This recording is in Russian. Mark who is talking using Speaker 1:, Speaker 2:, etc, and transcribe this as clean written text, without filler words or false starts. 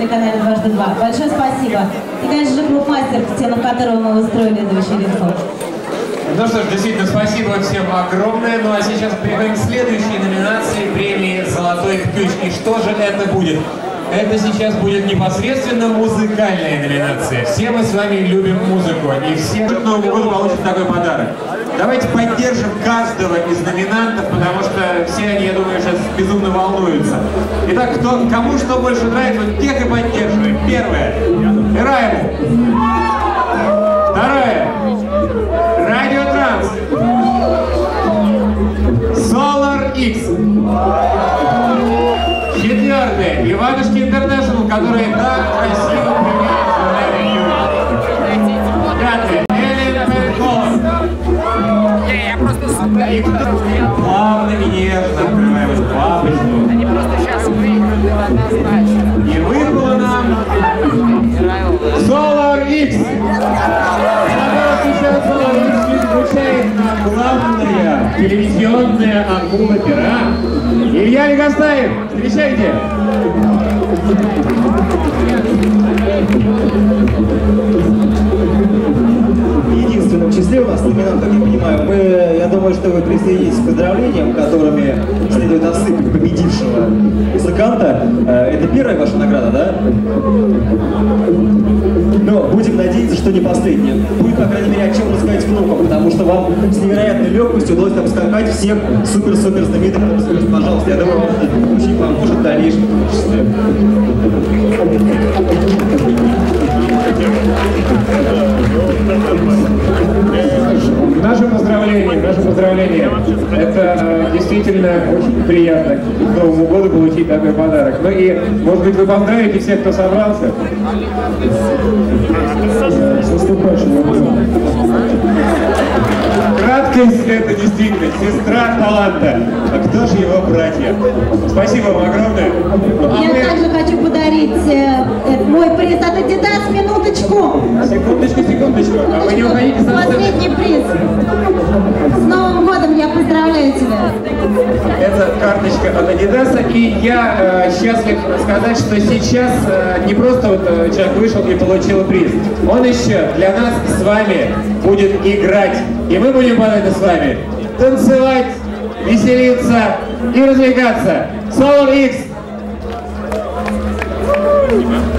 Speaker 1: телеканале «Дважды два». Большое спасибо. И, конечно же, клуб «Мастер», в стенах которого мы устроили эту вечеринку.
Speaker 2: Ну что ж, действительно, спасибо всем огромное. Ну а сейчас переходим к следующей номинации премии «Золотой ключ». И что же это будет? Это сейчас будет непосредственно музыкальная номинация. Все мы с вами любим музыку, и все к Новому году получат такой подарок. Давайте поддержим каждого из номинантов, потому что все они, я думаю, сейчас безумно волнуются. Итак, кому что больше нравится, вот тех и поддерживаем. Первое — Эрайму. Второе — Радио Транс. Solar X. Четвертое — Иванушки Интернешнл, которые так красиво применяют. Пятое — Эллен Пенколос. И плавно и нежно открываем папочку.
Speaker 3: Они просто сейчас выиграли однозначно.
Speaker 2: И выпало нам Solar X. Сейчас Solar X изучает главная телевизионная акула пера. Илья Легостаев, встречайте!
Speaker 4: В единственном числе у нас номинант, как я понимаю, я думаю, что вы присоединитесь к поздравлениям, которыми следует осыпать победившего музыканта. Это первая ваша награда, да? Но будем надеяться, что не последняя. Будет, по крайней мере, о чем рассказать внукам, потому что вам с невероятной легкостью удалось обскакать всех супер-супер знаменитых. Пожалуйста, я думаю, вам это очень поможет в дальнейшем творчестве.
Speaker 2: Наше поздравление. Это действительно очень приятно к Новому году получить такой подарок. Ну и, может быть, вы поздравите всех, кто собрался? С наступающим. Краткость — это действительно сестра таланта. А кто же его братья? Спасибо вам огромное.
Speaker 1: Я также хочу подарить мой приз от Adidas. Минуточку.
Speaker 2: Секундочку. А вы не уходите со сцены?
Speaker 1: Последний приз. С Новым годом, я поздравляю тебя.
Speaker 2: Это карточка от Adidas, и я счастлив сказать, что сейчас не просто вот человек вышел и получил приз. Он еще для нас с вами будет играть. И мы будем под это с вами танцевать, веселиться и развлекаться. Solar X!